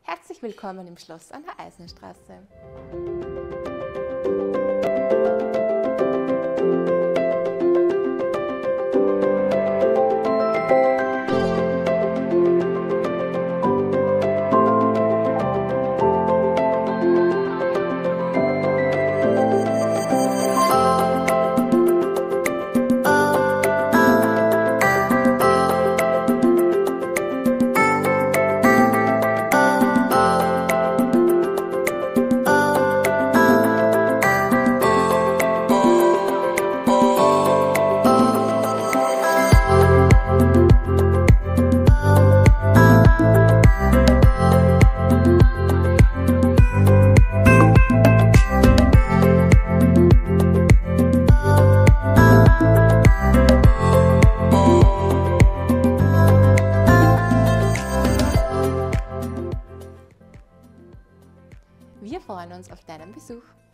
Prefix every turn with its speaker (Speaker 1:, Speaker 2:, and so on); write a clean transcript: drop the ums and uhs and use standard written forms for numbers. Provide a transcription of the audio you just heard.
Speaker 1: Herzlich willkommen im Schloss an der Eisenstraße. Wir freuen uns auf deinen Besuch.